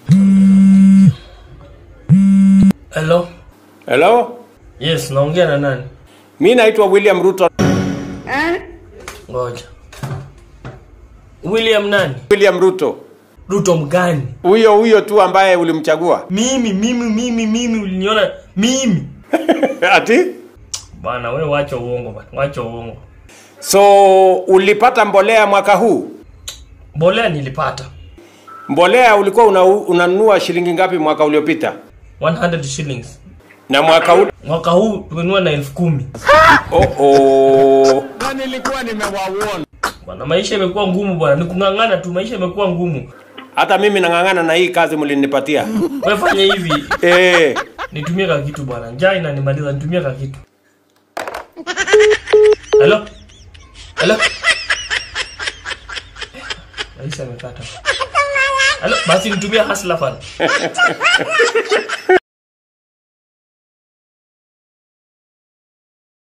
Hello? Hello? Yes, naongea na nani? Mimi naitwa William Ruto. Ngoja. William nani? William Ruto. Ruto mgani? Huyo tu ambaye ulimchagua. Mimi uliniona mimi. Ati? Bana wewe wacha uongo bana. Wacha uongo. So ulipata mbolea mwaka huu? Mbolea nilipata. Mbolea ulikuwa unanunua shilingi ngapi mwaka uliopita? 100 shillings. Na mwaka huu? Mwaka huu tumenunua na 10,000. Na nilikuwa nimewaona. Bana maisha imekuwa ngumu bwana. Nikungangana tu, maisha imekuwa ngumu. Hata mimi nangangana na hii kazi mlinipatia. Wewe fanya hivi. Nitumie ka kitu bwana. Njaa inanimaliza, nitumie ka kitu. Hello? Hello? Maisha imekata. Hello, basi nitumie hustler fan.